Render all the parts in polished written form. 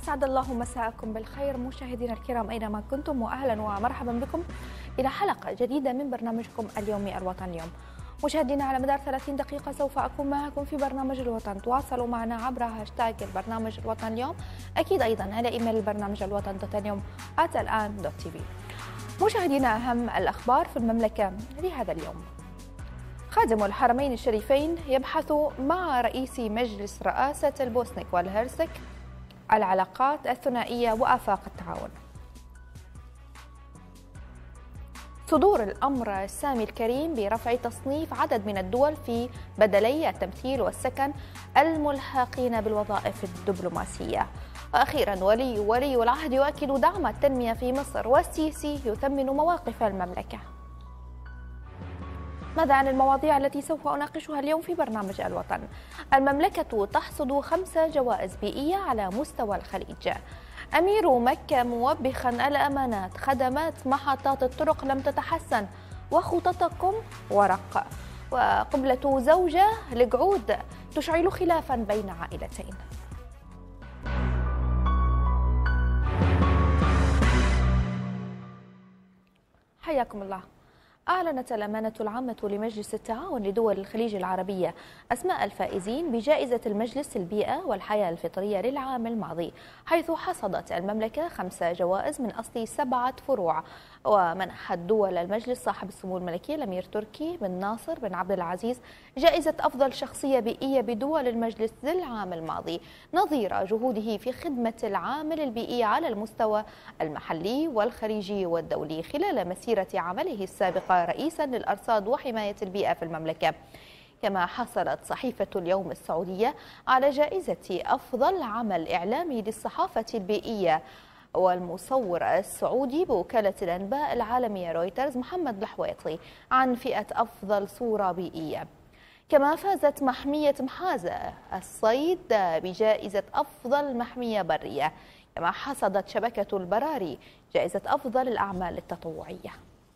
أسعد الله مساءكم بالخير مشاهدينا الكرام أينما كنتم، وأهلا ومرحبا بكم إلى حلقة جديدة من برنامجكم اليومي الوطن اليوم. مشاهدينا على مدار 30 دقيقة سوف أكون معكم في برنامج الوطن. تواصلوا معنا عبر هاشتاج البرنامج الوطن اليوم، أكيد أيضا على إيميل البرنامج الوطن.اليوم@الآن.tv. مشاهدينا أهم الأخبار في المملكة لهذا اليوم. خادم الحرمين الشريفين يبحث مع رئيس مجلس رئاسة البوسنك والهرسك العلاقات الثنائية وآفاق التعاون. صدور الأمر السامي الكريم برفع تصنيف عدد من الدول في بدلي التمثيل والسكن الملحقين بالوظائف الدبلوماسية. وأخيرا ولي العهد يؤكد دعم التنمية في مصر، والسيسي يثمن مواقف المملكة. ماذا عن المواضيع التي سوف أناقشها اليوم في برنامج الوطن؟ المملكة تحصد 5 جوائز بيئية على مستوى الخليج. أمير مكة موبخا الأمانات، خدمات محطات الطرق لم تتحسن وخططكم ورق. وقبلة زوجة لقعود تشعل خلافا بين عائلتين. حياكم الله. أعلنت الأمانة العامة لمجلس التعاون لدول الخليج العربية أسماء الفائزين بجائزة المجلس البيئة والحياة الفطرية للعام الماضي، حيث حصدت المملكة 5 جوائز من أصل 7 فروع. ومنحت دول المجلس صاحب السمو الملكي الأمير تركي بن ناصر بن عبد العزيز جائزة أفضل شخصية بيئية بدول المجلس للعام الماضي، نظير جهوده في خدمة العامل البيئي على المستوى المحلي والخليجي والدولي خلال مسيرة عمله السابقة رئيسا للأرصاد وحماية البيئة في المملكة. كما حصلت صحيفة اليوم السعودية على جائزة أفضل عمل إعلامي للصحافة البيئية، والمصور السعودي بوكالة الأنباء العالمية رويترز محمد الحويطي عن فئة أفضل صورة بيئية. كما فازت محمية محازة الصيد بجائزة أفضل محمية برية. كما حصدت شبكة البراري جائزة أفضل الأعمال التطوعية.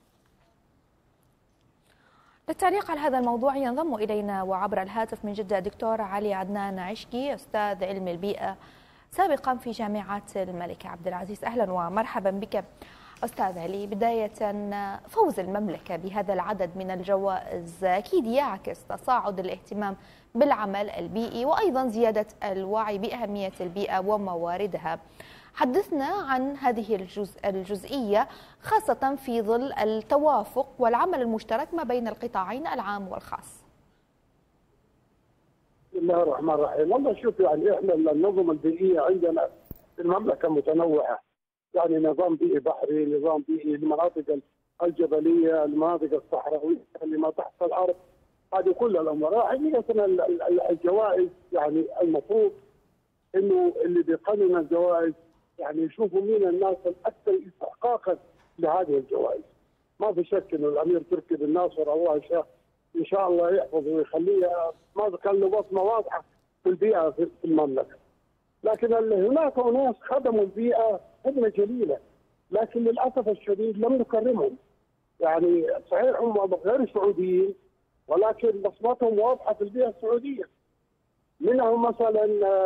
للتعليق على هذا الموضوع ينضم إلينا وعبر الهاتف من جدة دكتور علي عدنان عشقي، أستاذ علم البيئة سابقا في جامعة الملكة عبد العزيز. أهلا ومرحبا بك أستاذ علي. بداية، فوز المملكة بهذا العدد من الجوائز أكيد يعكس تصاعد الاهتمام بالعمل البيئي وأيضا زيادة الوعي بأهمية البيئة ومواردها. حدثنا عن هذه الجزئية خاصة في ظل التوافق والعمل المشترك ما بين القطاعين العام والخاص. بسم الله الرحمن الرحيم. والله شوف، يعني احنا النظم البيئيه عندنا في المملكه متنوعه، يعني نظام بيئي بحري، نظام بيئي للمناطق الجبليه، المناطق الصحراويه اللي ما تحت الارض، هذه كل الامور. حقيقه الجوائز يعني المفروض انه اللي بيقنن الجوائز يعني يشوفوا مين الناس الاكثر استحقاقا لهذه الجوائز. ما في شك انه الامير تركي بن ناصر الله ان شاء الله يحفظه ويخليه، ما كان له بصمه واضحه في البيئه في المملكه. لكن هناك ناس خدموا البيئه خدمه جليله، لكن للاسف الشديد لم نكرمهم. يعني صحيح هم غير سعوديين، ولكن بصمتهم واضحه في البيئه السعوديه. منهم مثلا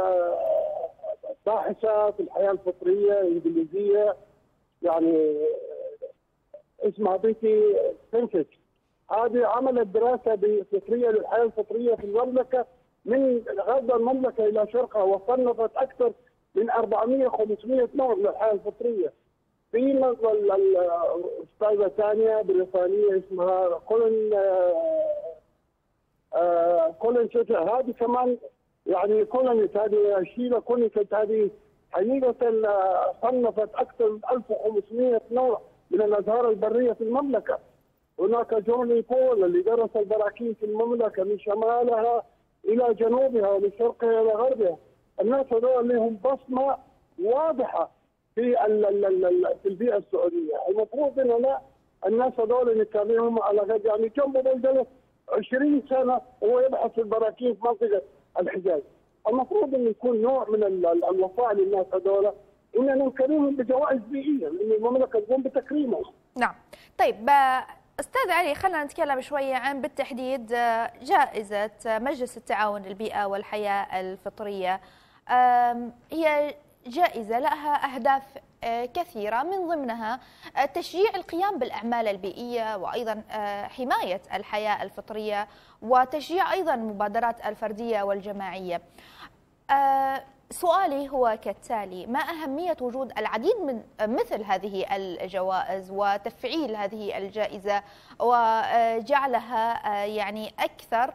باحثه في الحياه الفطريه انجليزيه، يعني اسمها بيتي سينكج، هذه عملت دراسه فطريه للحياه الفطريه في المملكه من غرب المملكه الى شرقها، وصنفت اكثر من 400-500 نوع من الحياه الفطريه. في استاذه ثانيه بريطانيه اسمها كولين شوتر، هذه كمان يعني كولينت، هذه شيلا كولينت، هذه حقيقه صنفت اكثر من 1500 نوع من الازهار البريه في المملكه. هناك جورني بول اللي درس البراكين في المملكه من شمالها الى جنوبها ومن شرقها الى غربها. الناس هذول لهم بصمه واضحه في البيئه السعوديه. المفروض انه الناس هذول نتابعهم على قد يعني جنبه بلده 20 سنه وهو يبحث في البراكين في منطقه الحجاز. المفروض انه يكون نوع من الوفاء للناس هذول، اننا نكرمهم بجوائز بيئيه، لان المملكه تقوم بتكريمهم. نعم. طيب أستاذ علي، خلينا نتكلم شوية عن بالتحديد جائزة مجلس التعاون للبيئة والحياة الفطرية. هي جائزة لها أهداف كثيرة، من ضمنها تشجيع القيام بالأعمال البيئية، وأيضا حماية الحياة الفطرية، وتشجيع أيضا المبادرات الفردية والجماعية. سؤالي هو كالتالي: ما أهمية وجود العديد من مثل هذه الجوائز وتفعيل هذه الجائزة وجعلها يعني أكثر،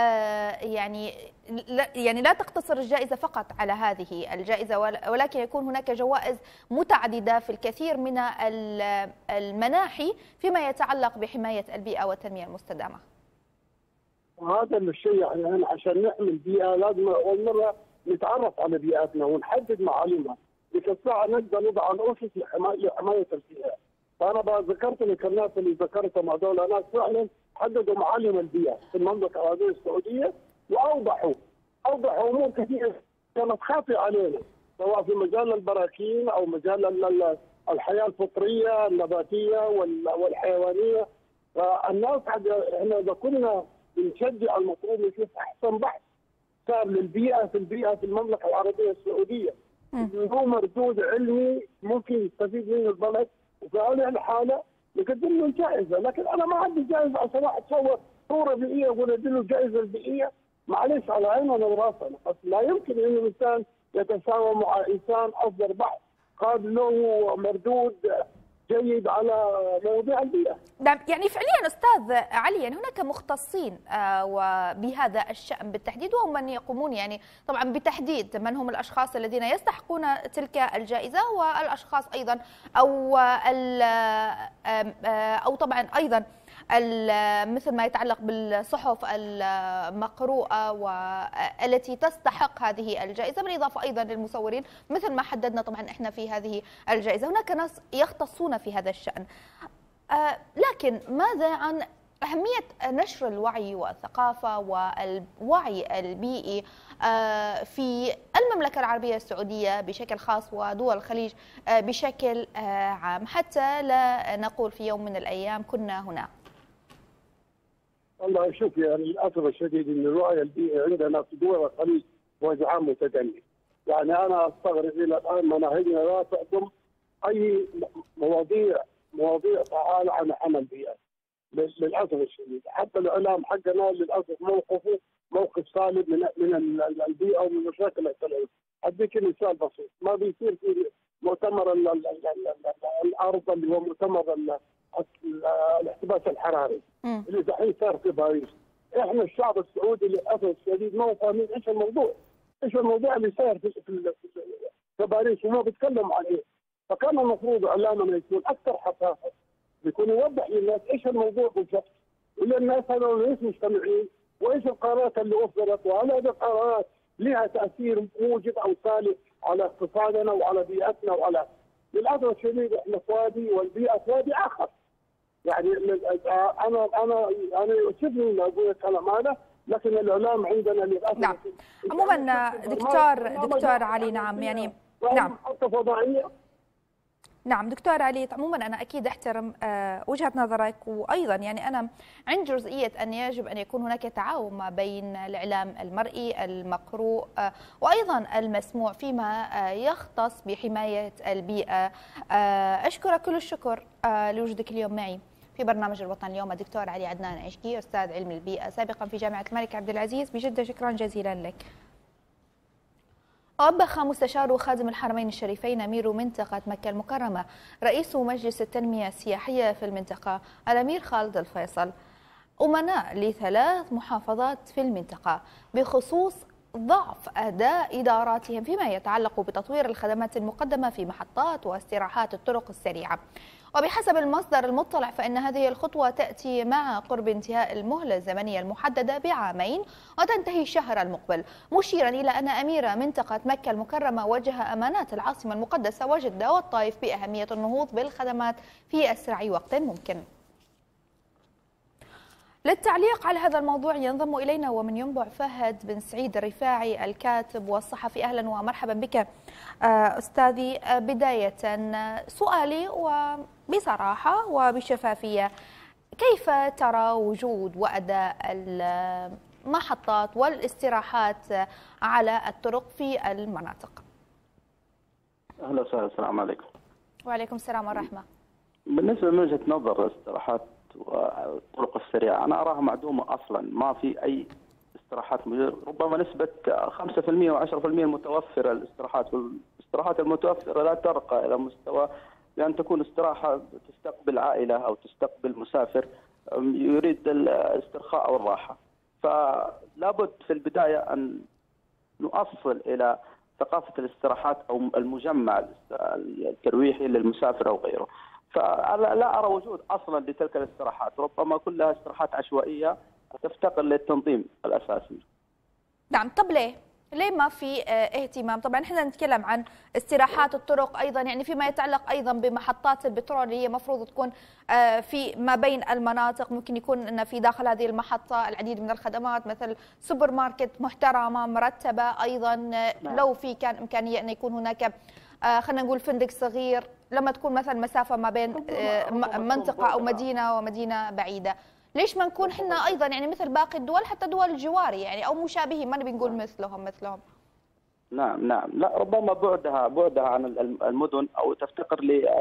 يعني لا تقتصر الجائزة فقط على هذه الجائزة، ولكن يكون هناك جوائز متعددة في الكثير من المناحي فيما يتعلق بحماية البيئة والتنمية المستدامة؟ هذا الشيء يعني عشان نحمي البيئة لازم أول مرة نتعرف على بيئتنا ونحدد معالمها، بك الساعة نقدر نضع الأسس لحماية البيئة. فأنا ذكرت لك الناس اللي ذكرتهم هذول ناس فعلا حددوا معالم البيئة في المملكة العربية السعودية، وأوضحوا أمور كثيرة كانت خاطئة علينا، سواء في مجال البراكين أو مجال الحياة الفطرية النباتية والحيوانية. فالناس احنا إذا كنا بنشجع المفروض نشوف أحسن بحث صار للبيئة في المملكة العربية السعودية، له مردود علمي ممكن يستفيد منه البلد، وفي هذه الحالة نقدم له جائزة. لكن أنا ما عندي جائزة عشان واحد صور صورة بيئية أقول أدي له الجائزة البيئية. معلش على عيننا وراسنا، بس لا يمكن إنه الإنسان يتساوى مع إنسان أصدر بحث قاد له مردود جيد على مواضيع البيئة. نعم، يعني فعليا أستاذ علي، يعني هناك مختصين وبهذا الشأن بالتحديد، وهم من يقومون يعني طبعا بتحديد من هم الأشخاص الذين يستحقون تلك الجائزة، والأشخاص أيضا أو طبعا أيضا مثل ما يتعلق بالصحف المقروءة والتي تستحق هذه الجائزة، بالإضافة أيضا للمصورين مثل ما حددنا طبعا إحنا في هذه الجائزة. هناك ناس يختصون في هذا الشأن، لكن ماذا عن أهمية نشر الوعي والثقافة والوعي البيئي في المملكة العربية السعودية بشكل خاص ودول الخليج بشكل عام، حتى لا نقول في يوم من الأيام كنا هنا؟ والله شوف، يعني للاسف الشديد ان الوعي البيئي عندنا في دول الخليج وجه متدني. يعني انا استغرب الى الان مناهجنا لا تقدم اي مواضيع فعاله عن عمل بيئي للاسف الشديد. حتى الاعلام حقنا للاسف موقفه موقف سالب من البيئه ومن مشاكل التلوث. اديك مثال بسيط: ما بيصير في مؤتمر الارض اللي هو مؤتمر الاحتباس الحراري اللي دحين صار في باريس. احنا الشعب السعودي للاسف الشديد ما هو فاهمين ايش الموضوع اللي صار في باريس وما بيتكلموا عن ايه. فكان المفروض اعلامنا يكون اكثر حساسه، يكون يوضح للناس ايش الموضوع بالضبط، ولا الناس هذول ليش مجتمعين، وايش القرارات اللي اصدرت، وهل هذه القرارات لها تاثير موجب او سالب على اقتصادنا وعلى بيئتنا وعلى. للاسف الشديد احنا في وادي والبيئه في وادي اخر. يعني انا يؤسفني ان اقول الكلام هذا، لكن الاعلام عندنا للاسف. نعم، عموما دكتور علي، نعم يعني نعم فضائيه. نعم دكتور علي، عموما أنا أكيد أحترم وجهة نظرك، وأيضا يعني أنا عند جزئية أن يجب أن يكون هناك تعاون ما بين الإعلام المرئي المقروء وأيضا المسموع فيما يختص بحماية البيئة. أشكرك كل الشكر لوجودك اليوم معي في برنامج الوطن اليوم الدكتور علي عدنان عشقي، أستاذ علم البيئة سابقا في جامعة الملك عبد العزيز بجدة. شكرا جزيلا لك. وبخ مستشار وخادم الحرمين الشريفين أمير منطقة مكة المكرمة رئيس مجلس التنمية السياحية في المنطقة الأمير خالد الفيصل أمناء لثلاث محافظات في المنطقة بخصوص ضعف أداء إداراتهم فيما يتعلق بتطوير الخدمات المقدمة في محطات واستراحات الطرق السريعة. وبحسب المصدر المطلع فإن هذه الخطوة تأتي مع قرب انتهاء المهلة الزمنية المحددة بعامين وتنتهي الشهر المقبل، مشيرا إلى أن أمير منطقة مكة المكرمة وجه أمانات العاصمة المقدسة وجدة والطائف بأهمية النهوض بالخدمات في أسرع وقت ممكن. للتعليق على هذا الموضوع ينضم إلينا ومن ينبع فهد بن سعيد الرفاعي الكاتب والصحفي. أهلا ومرحبا بك أستاذي. بداية سؤالي وبصراحة وبشفافية، كيف ترى وجود وأداء المحطات والاستراحات على الطرق في المناطق؟ اهلا وسهلا، السلام عليكم. وعليكم السلام ورحمة. بالنسبه من وجهه نظر الاستراحات والطرق السريعه، انا اراها معدومه اصلا، ما في اي استراحات ربما نسبه 5% و10% المتوفره الاستراحات المتوفره لا ترقى الى مستوى بان تكون استراحه تستقبل عائله او تستقبل مسافر يريد الاسترخاء او الراحه. فلا بد في البدايه ان نؤصل الى ثقافه الاستراحات او المجمع الترويحي للمسافر او غيره. فلا ارى وجود اصلا لتلك الاستراحات، ربما كلها استراحات عشوائيه تفتقر للتنظيم الاساسي. نعم، طب ليه؟ ليه ما في اهتمام؟ طبعا احنا نتكلم عن استراحات الطرق ايضا، يعني فيما يتعلق ايضا بمحطات البترول اللي هي مفروض تكون في ما بين المناطق، ممكن يكون ان في داخل هذه المحطه العديد من الخدمات مثل سوبر ماركت محترمه مرتبه، ايضا لو في كان امكانيه ان يكون هناك خلينا نقول فندق صغير لما تكون مثلا مسافه ما بين منطقه او مدينه ومدينه بعيده. ليش ما نكون احنا ايضا يعني مثل باقي الدول، حتى دول الجواري يعني او مشابهين، ما نبي نقول مثلهم. نعم، لا ربما بعدها عن المدن او تفتقر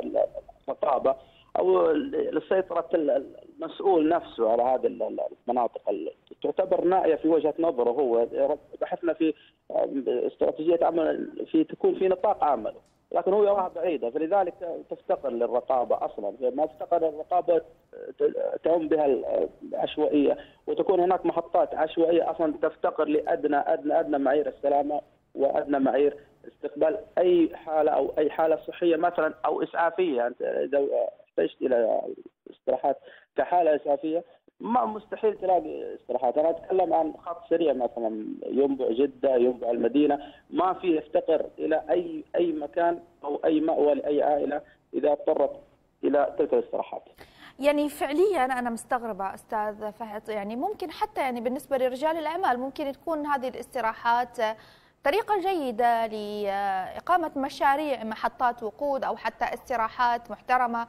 للرقابه او لسيطره المسؤول نفسه على هذه المناطق تعتبر نائيه في وجهه نظره هو. بحثنا في استراتيجيه عمل تكون في نطاق عمله، لكن هو يراها بعيده، فلذلك تفتقر للرقابه اصلا. ما تفتقر للرقابه تعم بها العشوائيه، وتكون هناك محطات عشوائيه اصلا تفتقر لادنى ادنى ادنى معايير السلامه وادنى معايير استقبال اي حاله او اي حاله صحيه مثلا او اسعافيه. انت اذا احتجت الى استراحات كحاله اسعافيه ما مستحيل تلاقي استراحات. انا اتكلم عن خط سريع مثلا ينبع جده، ينبع المدينه، ما في يفتقر الى اي مكان او اي مأوى لاي عائله اذا اضطرت الى تلك الاستراحات. يعني فعليا انا مستغربه استاذ فهد، يعني ممكن حتى يعني بالنسبه لرجال الاعمال ممكن تكون هذه الاستراحات طريقه جيده لاقامه مشاريع محطات وقود او حتى استراحات محترمه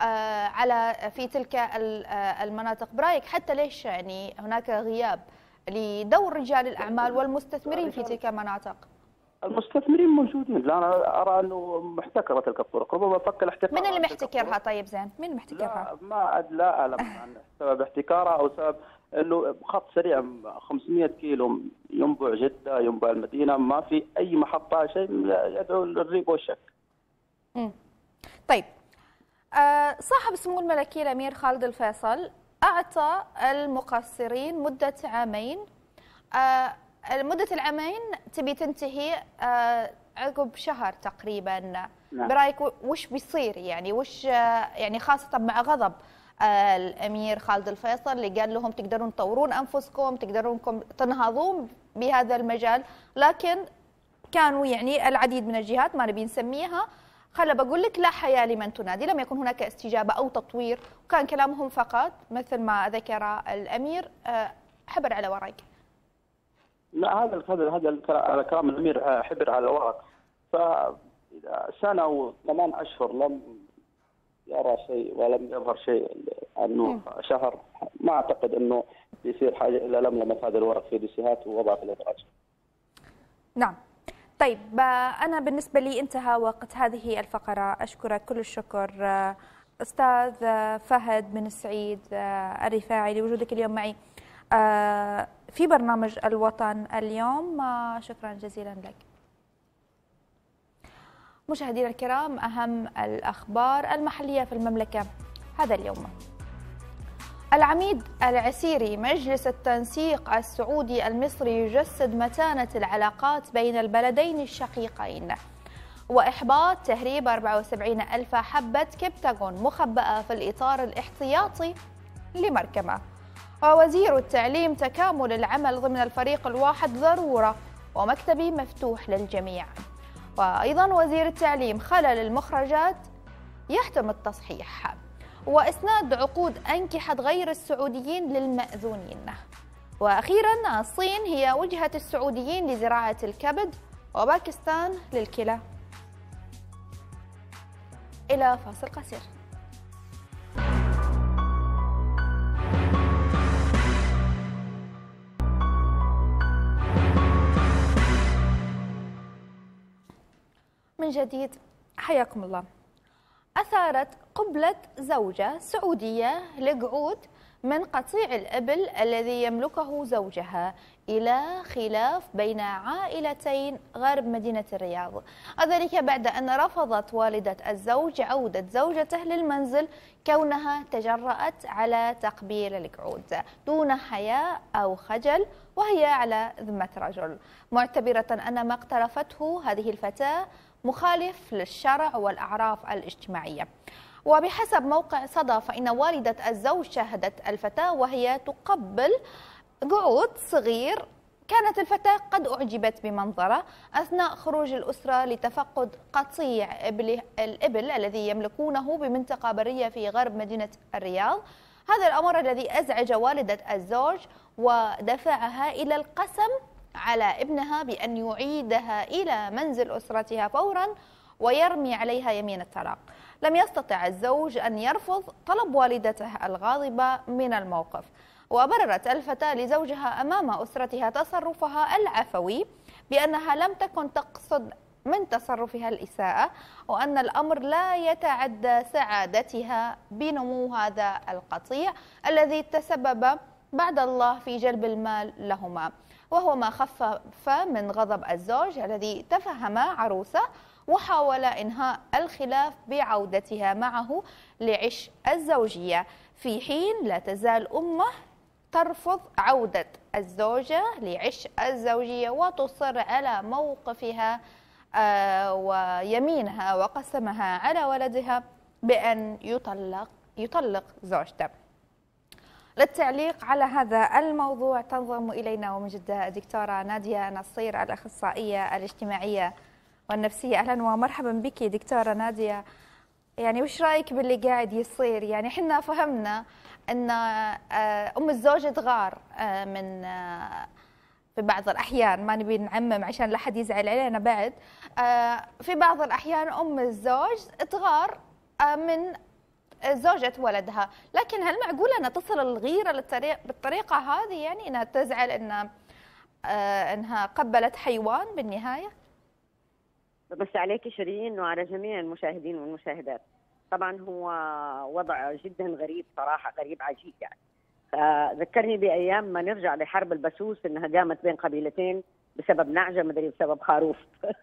في تلك المناطق. برايك حتى ليش يعني هناك غياب لدور رجال الاعمال والمستثمرين في تلك المناطق؟ المستثمرين موجودين، لا انا ارى انه محتكره تلك الطرق، ربما فك الاحتكار. من اللي محتكرها؟ طيب زين، مين محتكرها؟ لا اعلم عن سبب احتكارها او سبب انه خط سريع 500 كيلو ينبع جده ينبع المدينه، ما في اي محطه شيء يدعو للريب والشك. طيب، صاحب السمو الملكي الامير خالد الفيصل اعطى المقصرين مده عامين. مدة العامين تبي تنتهي عقب شهر تقريبا. نعم. برايك وش بيصير يعني وش يعني خاصة مع غضب الأمير خالد الفيصل اللي قال لهم تقدرون تطورون أنفسكم، تقدرون تنهضون بهذا المجال، لكن كانوا يعني العديد من الجهات ما نبي نسميها، خلا بقول لك لا حياة لمن تنادي، لم يكن هناك استجابة أو تطوير، وكان كلامهم فقط مثل ما ذكر الأمير حبر على ورق. لا هذا كلام الامير حبر على الورق. فاذا سنه و8 اشهر لم يرى شيء ولم يظهر شيء عنه شهر، ما اعتقد انه بيصير حاجه الا لملمه هذا الورق في ديسيهات ووضع في الادراج. نعم. طيب انا بالنسبه لي انتهى وقت هذه الفقره، اشكرك كل الشكر استاذ فهد بن سعيد الرفاعي لوجودك اليوم معي في برنامج الوطن اليوم. شكرا جزيلا لك. مشاهدينا الكرام، أهم الأخبار المحلية في المملكة هذا اليوم. العميد العسيري: مجلس التنسيق السعودي المصري يجسد متانة العلاقات بين البلدين الشقيقين. وإحباط تهريب 74,000 حبة كبتاغون مخبأة في الإطار الاحتياطي لمركبة. ووزير التعليم: تكامل العمل ضمن الفريق الواحد ضرورة ومكتبي مفتوح للجميع. وأيضا وزير التعليم: خلل المخرجات يحتم التصحيح. وإسناد عقود أنكحة غير السعوديين للمأذونين. وأخيرا الصين هي وجهة السعوديين لزراعة الكبد وباكستان للكلى. إلى فاصل قصير. من جديد حياكم الله. أثارت قبلة زوجة سعودية لقعود من قطيع الإبل الذي يملكه زوجها إلى خلاف بين عائلتين غرب مدينة الرياض، وذلك بعد أن رفضت والدة الزوج عودة زوجته للمنزل كونها تجرأت على تقبيل القعود دون حياء أو خجل، وهي على ذمة رجل، معتبرة أن ما اقترفته هذه الفتاة مخالف للشرع والأعراف الاجتماعية. وبحسب موقع صدى فإن والدة الزوج شاهدت الفتاة وهي تقبل قعود صغير. كانت الفتاة قد أعجبت بمنظره أثناء خروج الأسرة لتفقد قطيع الإبل الذي يملكونه بمنطقة برية في غرب مدينة الرياض. هذا الأمر الذي أزعج والدة الزوج ودفعها إلى القسم على ابنها بأن يعيدها إلى منزل أسرتها فورا ويرمي عليها يمين الطلاق. لم يستطع الزوج أن يرفض طلب والدته الغاضبة من الموقف، وبررت الفتاة لزوجها أمام أسرتها تصرفها العفوي بأنها لم تكن تقصد من تصرفها الإساءة، وأن الأمر لا يتعدى سعادتها بنمو هذا القطيع الذي تسبب بعد الله في جلب المال لهما، وهو ما خفف من غضب الزوج الذي تفهم عروسه وحاول إنهاء الخلاف بعودتها معه لعش الزوجية، في حين لا تزال أمه ترفض عودة الزوجة لعش الزوجية وتصر على موقفها ويمينها وقسمها على ولدها بأن يطلق زوجته. للتعليق على هذا الموضوع تنضم إلينا ومن جدة دكتورة نادية نصير الأخصائية الاجتماعية والنفسية. أهلا ومرحبا بك دكتورة نادية. يعني وش رأيك باللي قاعد يصير؟ يعني حنا فهمنا أن أم الزوج تغار من في بعض الأحيان، ما نبي نعمم عشان لا حد يزعل علينا بعد، في بعض الأحيان أم الزوج تغار من زوجة ولدها، لكن هل معقول أنها تصل الغيرة بالطريقة هذه؟ يعني أنها تزعل أنها قبلت حيوان بالنهاية؟ بس عليك شيرين وعلى جميع المشاهدين والمشاهدات. طبعا هو وضع جدا غريب صراحة، غريب عجيب يعني. ذكرني بأيام ما نرجع لحرب البسوس إنها قامت بين قبيلتين بسبب نعجة مدري بسبب خروف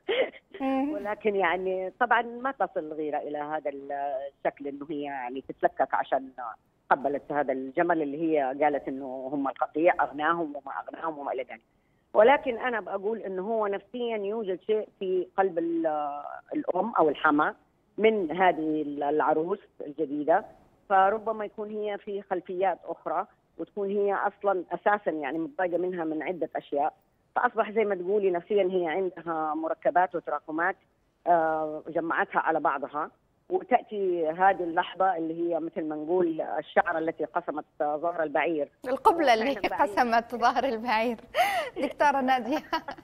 ولكن يعني طبعا ما تصل الغيرة إلى هذا الشكل إنه هي يعني تتلكك عشان قبلت هذا الجمل اللي هي قالت إنه هم القطيع أغناهم وما أغناهم وما إلى ذلك. ولكن أنا بقول إنه هو نفسيا يوجد شيء في قلب الأم أو الحما من هذه العروس الجديدة، فربما يكون هي في خلفيات أخرى وتكون هي أصلا أساسا يعني متضايقة منها من عدة أشياء، فأصبح زي ما تقولي نفسيا هي عندها مركبات وتراكمات جمعتها على بعضها، وتأتي هذه اللحظة اللي هي مثل ما نقول الشعرة التي قسمت ظهر البعير، القبلة اللي قسمت ظهر البعير دكتورة نادية.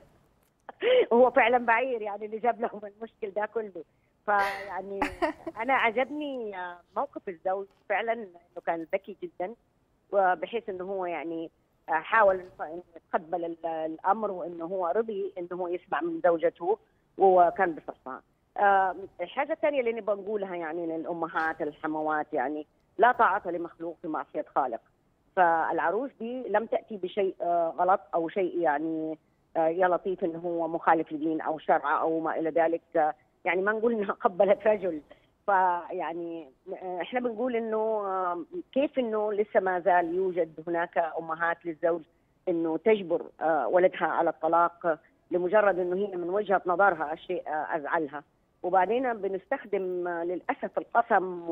هو فعلا بعير يعني اللي جاب لهم المشكل ده كله. فيعني أنا عجبني موقف الزوج فعلا إنه كان ذكي جدا، وبحيث إنه هو يعني حاول إنه يتقبل الأمر وإنه هو رضي إنه هو يسمع من زوجته وكان بصفها. الحاجة الثانية اللي نبغى نقولها يعني للأمهات الحموات، يعني لا طاعة لمخلوق في معصية خالق. فالعروس دي لم تأتي بشيء غلط أو شيء يعني يا لطيف إنه هو مخالف لدين أو شرع أو ما إلى ذلك، يعني ما نقول إنها قبلت رجل. فيعني إحنا بنقول إنه كيف إنه لسه ما زال يوجد هناك أمهات للزوج إنه تجبر ولدها على الطلاق لمجرد إنه هي من وجهة نظرها الشيء أزعلها. وبعدين بنستخدم للأسف القسم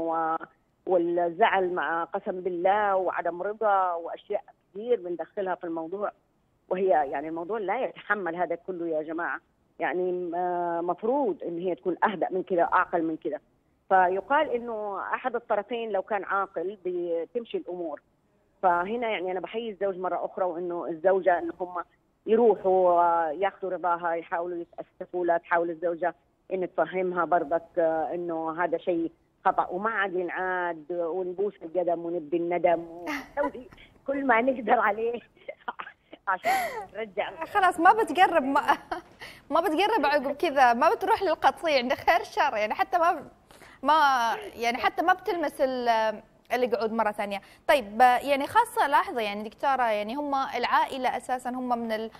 والزعل مع قسم بالله وعدم رضا وأشياء كثير بندخلها في الموضوع، وهي يعني الموضوع لا يتحمل هذا كله يا جماعة. يعني مفروض إن هي تكون أهدأ من كده أعقل من كده. فيقال إنه أحد الطرفين لو كان عاقل بتمشي الأمور. فهنا يعني أنا بحيي الزوج مرة أخرى، وإنه الزوجة إن هم يروحوا ياخذوا رضاها، يحاولوا يتأسفوا لها، تحاول الزوجة إن تفهمها برضك إنه هذا شيء خطأ وما عاد ينعاد، ونبوس القدم ونبدي الندم ونسوي كل ما نقدر عليه عشان نرجع. خلاص ما بتقرب، ما بتقرب عقب كذا، ما بتروح للقطيع خير الشر يعني، حتى ما يعني حتى ما بتلمس القعود مرة ثانية. طيب يعني خاصة لاحظة يعني دكتورة، يعني هم العائلة أساسا هم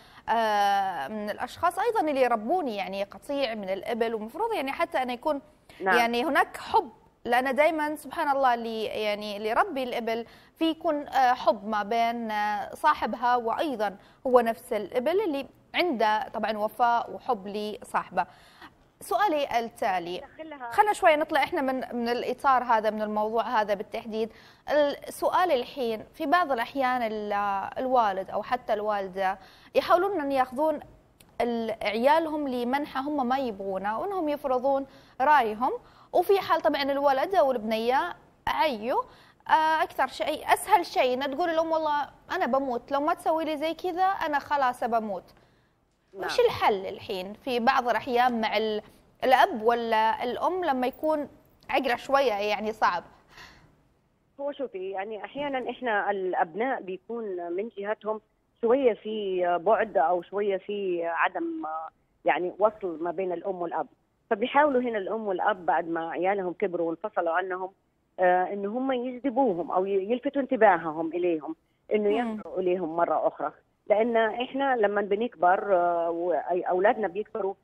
من الأشخاص أيضا اللي يربوني يعني قطيع من الإبل، ومفروض يعني حتى أن يكون نعم. يعني هناك حب، لأن دائما سبحان الله اللي يربي الإبل في يكون حب ما بين صاحبها وأيضا هو نفس الإبل اللي عنده طبعا وفاء وحب لصاحبه. سؤالي التالي، خلنا شوي نطلع احنا من الاطار هذا، من الموضوع هذا بالتحديد. السؤال الحين، في بعض الاحيان الوالد او حتى الوالده يحاولون ان ياخذون عيالهم لمنحى هم ما يبغونه، وانهم يفرضون رايهم، وفي حال طبعا الولد او البنيه عيوا اكثر شيء اسهل شيء ان تقول الام والله انا بموت لو ما تسوي لي زي كذا، انا خلاص بموت. نعم. وش الحل الحين في بعض الأحيان مع الأب ولا الأم لما يكون عقله شوية يعني صعب؟ هو شوفي يعني أحيانا إحنا الأبناء بيكون من جهتهم شوية في بعد أو شوية في عدم يعني وصل ما بين الأم والأب، فبيحاولوا هنا الأم والأب بعد ما عيالهم كبروا وانفصلوا عنهم إن هم يجذبوهم أو يلفتوا انتباههم إليهم، إنه ينظروا إليهم مرة أخرى. لأن إحنا لما بنكبر وأولادنا بيكبروا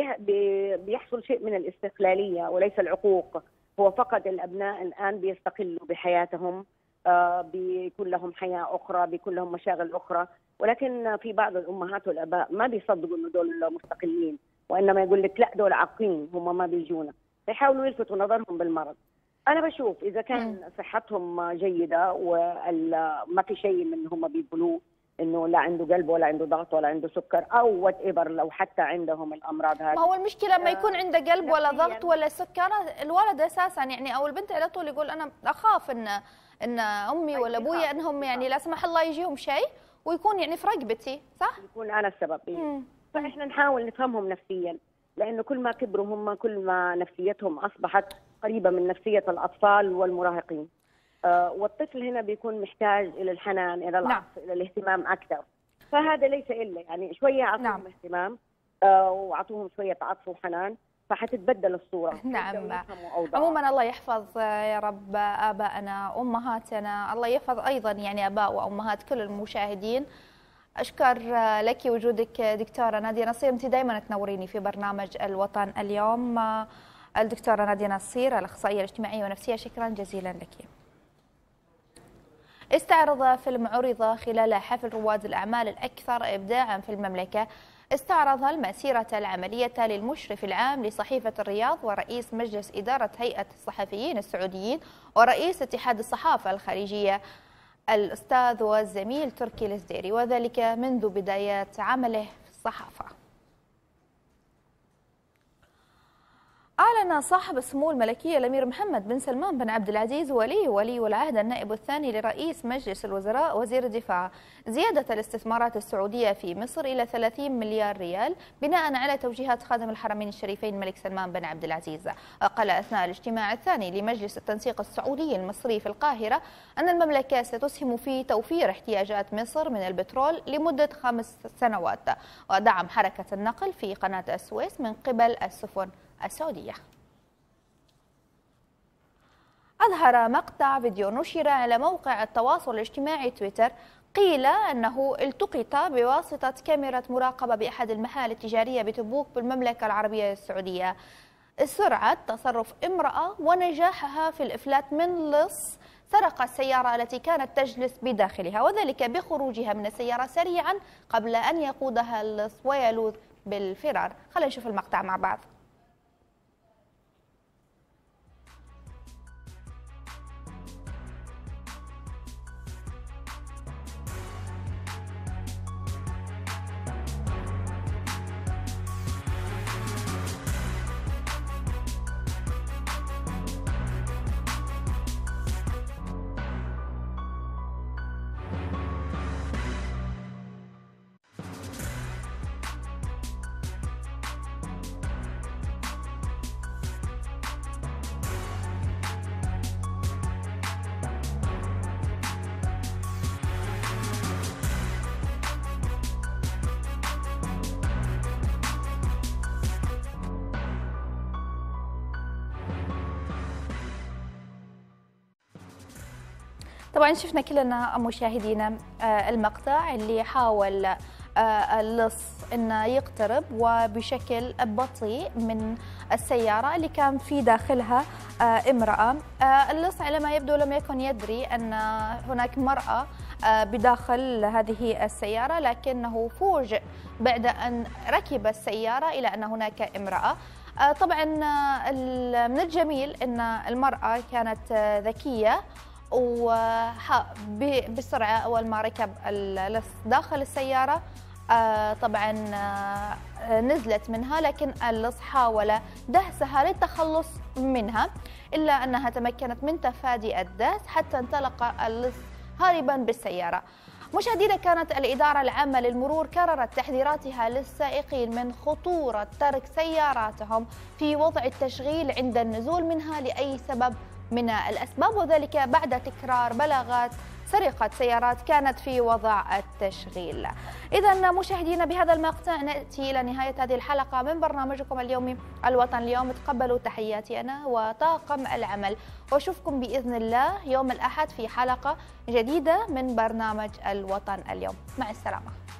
بيحصل شيء من الاستقلالية وليس العقوق. هو فقط الأبناء الآن بيستقلوا بحياتهم، بيكون لهم حياة أخرى، بيكون لهم مشاغل أخرى، ولكن في بعض الأمهات والآباء ما بيصدقوا إنه دول مستقلين، وإنما يقول لك لا دول عاقين هم ما بيجونا، فيحاولوا يلفتوا نظرهم بالمرض. أنا بشوف إذا كان صحتهم جيدة وما في شيء من هم بيقولوه انه لا عنده قلب ولا عنده ضغط ولا عنده سكر او وات ايفر، لو حتى عندهم الامراض هذه. ما هو المشكله لما يكون عنده قلب ولا ضغط ولا سكر، الولد اساسا يعني او البنت على طول يقول انا اخاف ان امي ولا ابويا انهم يعني لا سمح الله يجيهم شيء ويكون يعني في رقبتي، صح؟ يكون انا السبب. فاحنا نحاول نفهمهم نفسيا، لانه كل ما كبروا هم كل ما نفسيتهم اصبحت قريبه من نفسيه الاطفال والمراهقين. والطفل هنا بيكون محتاج الى الحنان، الى العطف، الى الاهتمام اكثر. فهذا ليس الا يعني شويه اعطوهم اهتمام واعطوهم شويه عطف وحنان، فحتتبدل الصوره. نعم. عموما الله يحفظ يا رب ابائنا وامهاتنا، الله يحفظ ايضا يعني اباء وامهات كل المشاهدين. اشكر لك وجودك دكتوره ناديه نصير، انت دائما تنوريني في برنامج الوطن اليوم. الدكتوره ناديه نصير الاخصائيه الاجتماعيه والنفسيه، شكرا جزيلا لك. استعرض فيلم عرض خلال حفل رواد الأعمال الأكثر إبداعا في المملكة، استعرض المسيرة العملية للمشرف العام لصحيفة الرياض ورئيس مجلس إدارة هيئة الصحفيين السعوديين ورئيس اتحاد الصحافة الخارجية الأستاذ والزميل تركي الزديري، وذلك منذ بدايات عمله في الصحافة. أعلن صاحب السمو الملكي الأمير محمد بن سلمان بن عبد العزيز ولي العهد النائب الثاني لرئيس مجلس الوزراء وزير الدفاع زيادة الاستثمارات السعودية في مصر إلى 30 مليار ريال بناء على توجيهات خادم الحرمين الشريفين الملك سلمان بن عبد العزيز. قال أثناء الاجتماع الثاني لمجلس التنسيق السعودي المصري في القاهرة أن المملكة ستسهم في توفير احتياجات مصر من البترول لمدة 5 سنوات ودعم حركة النقل في قناة السويس من قبل السفن السعودية. أظهر مقطع فيديو نشر على موقع التواصل الاجتماعي تويتر قيل أنه التقط بواسطة كاميرا مراقبة بأحد المحال التجارية بتبوك بالمملكة العربية السعودية سرعة تصرف امرأة ونجاحها في الإفلات من لص سرق السيارة التي كانت تجلس بداخلها، وذلك بخروجها من السيارة سريعا قبل أن يقودها اللص ويلوذ بالفرار. خلينا نشوف المقطع مع بعض. طبعا شفنا كلنا مشاهدينا المقطع اللي حاول اللص انه يقترب وبشكل بطيء من السياره اللي كان في داخلها امراه. اللص على ما يبدو لم يكن يدري ان هناك مراه بداخل هذه السياره، لكنه فوجئ بعد ان ركب السياره الى ان هناك امراه. طبعا من الجميل ان المراه كانت ذكيه وبسرعه اول ما ركب اللص داخل السياره طبعا نزلت منها، لكن اللص حاول دهسها للتخلص منها، إلا أنها تمكنت من تفادي الدهس حتى انطلق اللص هاربا بالسيارة. مشاهدينا، كانت الإدارة العامة للمرور كررت تحذيراتها للسائقين من خطورة ترك سياراتهم في وضع التشغيل عند النزول منها لأي سبب من الأسباب، وذلك بعد تكرار بلاغات سرقة سيارات كانت في وضع التشغيل. إذا مشاهدينا، بهذا المقطع نأتي إلى نهاية هذه الحلقة من برنامجكم اليومي الوطن اليوم. تقبلوا تحياتي أنا وطاقم العمل، وأشوفكم بإذن الله يوم الأحد في حلقة جديدة من برنامج الوطن اليوم. مع السلامة.